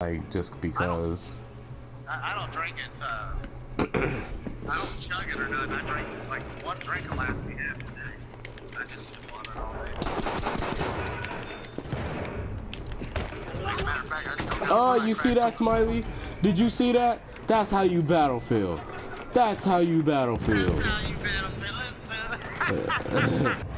Like, just because. I don't drink it, I don't chug it or nothing. I drink, like, one drink will last me half a day. I just sip on it all day. Like, matter of fact, I still got Oh, you see that, Smiley? Did you see that? That's how you battlefield. That's how you battlefield. That's how you battlefield. Listen to it.